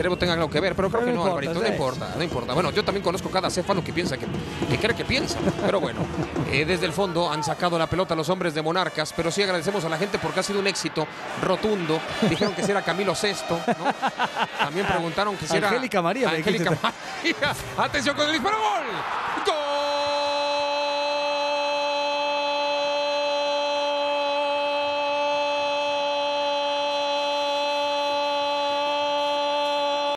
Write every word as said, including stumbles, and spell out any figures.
cerebro tenga algo que ver, pero creo Pero que no no, importa, Alvarito, no sí. importa, no importa. Bueno, yo también conozco cada céfalo que piensa que, que cree que piensa, pero bueno, eh, desde el fondo han sacado la pelota los hombres de Monarcas, pero sí agradecemos a la gente porque ha sido un éxito rotundo. Dijeron que si era Camilo Sesto, ¿no? También preguntaron que si era Angélica María, me Angélica dijiste. María. Atención con el disparo, gol. ¡Gol!